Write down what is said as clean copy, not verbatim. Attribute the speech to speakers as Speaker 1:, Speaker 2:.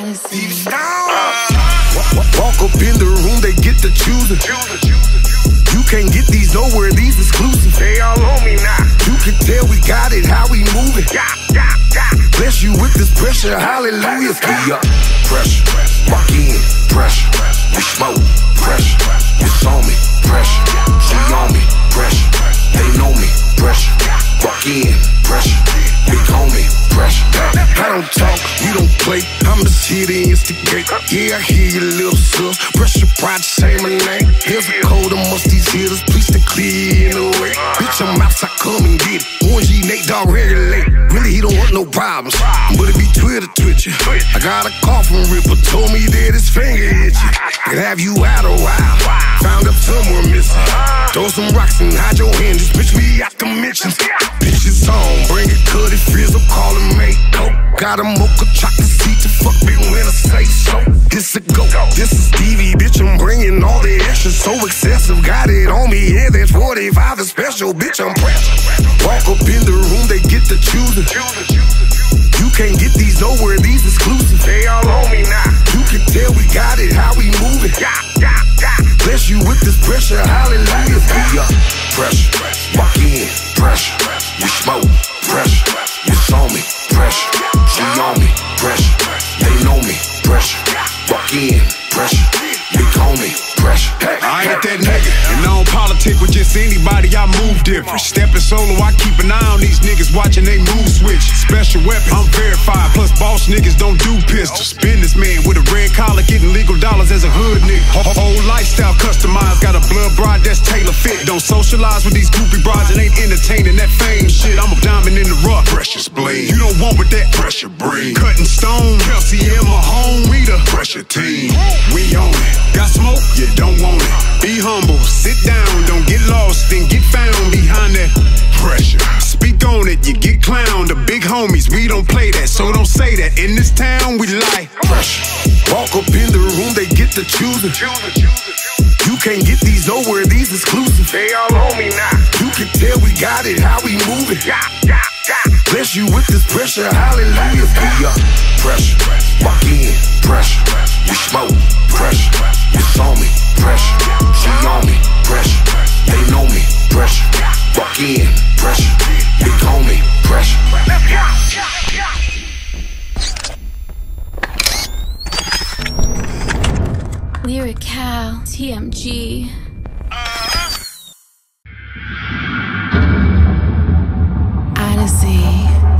Speaker 1: Odyssey.
Speaker 2: Walk up in the room, they get to choosing. You can't get these nowhere, these exclusive. They all on me now. You can tell we got it, how we moving. Bless you with this pressure, hallelujah. We up, pressure, walk in, pressure. We smoke, pressure. It's on me, pressure. She on me, pressure. They know me, pressure. Walk in, pressure. Big homie, pressure. I don't talk, we don't play. I'm just here to instigate. Yeah, I hear your little sus. Pressure, pride, say my name. Here's a code amongst these hitters. Please to clear you in the way. Bitch, I'm outside, come and get it. Warren G, Nate Dogg, regulate. Really, he don't want no problems, but it be Twitter twitching. I got a call from Ripper, told me that his finger itchy. Could have you out a while. Found up somewhere missing. Throw some rocks and hide your hand. Just bitch me out the mentions. Bitch is on, bring it, cut it, frizz up, call it mate. Got a mocha chocolate seat to fuck me when I say so. This a go, this is Stevie, bitch, I'm bringing all the extra. So excessive, got it on me, yeah, that's 45 is special, bitch, I'm pressure. Walk up in the room, they get to choosing. You can't get these nowhere, these exclusive. They all on me now. You can tell we got it, how we moving. Bless you with this pressure, hallelujah. We up, pressure, walk in, pressure. You smoke, pressure. It's on me, pressure. She on me, pressure. They know me, pressure. Walk in, pressure. Big homie, pressure.
Speaker 3: I ain't that nigga, and I don't politic with just anybody, I move different. Stepping solo, I keep an eye on these niggas watching they move switch. Special weapon, I'm verified, plus boss niggas don't do pistols. Businessman with a red collar, getting legal dollars as a hood nigga. Whole lifestyle customized, got a blood bride that's tailor fit. Don't socialize with these goofy brides and ain't entertaining that fame shit. I'm a diamond in the rough, precious blade. You don't want what that pressure bring. Cutting stone, Kelsey and my home, we the pressure team. We on it, got smoke, you don't want it. Be humble, sit down, don't get lost, then get found behind that pressure. Speak on it, you get clowned. The big homies, we don't play that, so don't say that. In this town, we like
Speaker 2: pressure. Walk up in the room, they get to choosing. You can't get these nowhere, these exclusive. They all on me now. You can tell we got it, how we moving. Bless you with this pressure, hallelujah. We up, pressure. Walk in, pressure. You smoke, pressure. It's on me, pressure. She on me, pressure. They know me, pressure. Walk in, pressure. Big homie, pressure.
Speaker 1: Lyrical, TMG. Odyssey.